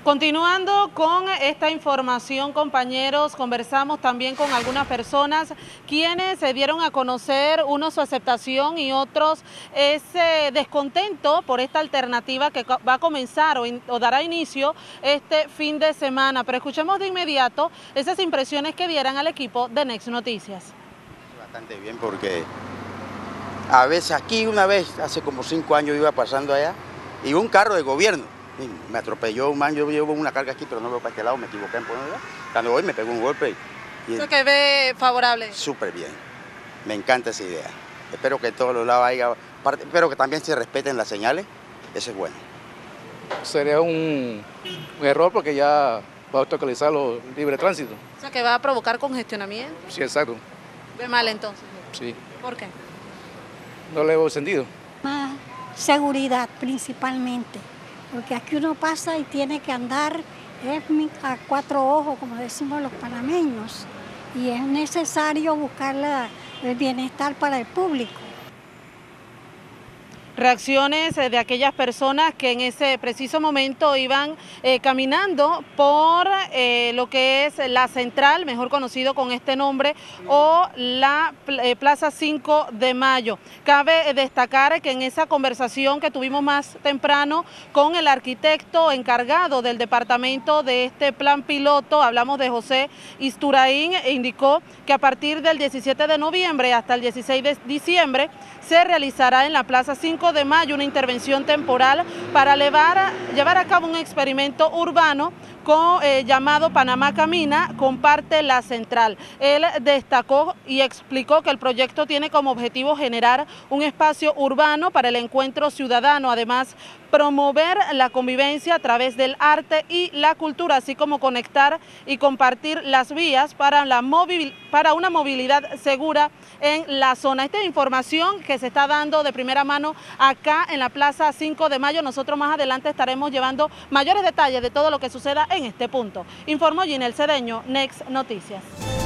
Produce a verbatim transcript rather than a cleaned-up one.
Continuando con esta información, compañeros, conversamos también con algunas personas quienes se dieron a conocer, unos su aceptación y otros ese descontento por esta alternativa que va a comenzar o, in, o dará inicio este fin de semana. Pero escuchemos de inmediato esas impresiones que dieran al equipo de Next Noticias. Bastante bien, porque a veces aquí una vez, hace como cinco años iba pasando allá, y un carro de gobierno, me atropelló un man, yo llevo una carga aquí, pero no veo para este lado, me equivoqué en ponerla. Cuando voy me pegó un golpe. Y ¿Eso que ve favorable? Súper bien, me encanta esa idea. Espero que en todos los lados haya, espero que también se respeten las señales, eso es bueno. Sería un, un error porque ya va a obstaculizar los libre tránsito. O sea, que va a provocar congestionamiento. Sí, exacto. ¿Ve mal entonces? Sí. ¿Por qué? No le veo sentido. Más seguridad principalmente, porque aquí uno pasa y tiene que andar a cuatro ojos, como decimos los panameños, y es necesario buscar la, el bienestar para el público. Reacciones de aquellas personas que en ese preciso momento iban eh, caminando por eh, lo que es la Central, mejor conocido con este nombre, o la eh, Plaza cinco de mayo. Cabe destacar que en esa conversación que tuvimos más temprano con el arquitecto encargado del departamento de este plan piloto, hablamos de José Isturain, e indicó que a partir del diecisiete de noviembre hasta el dieciséis de diciembre se realizará en la Plaza cinco de mayo una intervención temporal para llevar, llevar a cabo un experimento urbano con, eh, llamado Panamá Camina, comparte la Central. Él destacó y explicó que el proyecto tiene como objetivo generar un espacio urbano para el encuentro ciudadano, además promover la convivencia a través del arte y la cultura, así como conectar y compartir las vías para, la movil, para una movilidad segura en la zona. Esta es información que se está dando de primera mano acá en la Plaza cinco de mayo. Nosotros más adelante estaremos llevando mayores detalles de todo lo que suceda en este punto. Informó Ginel Cedeño, Next Noticias.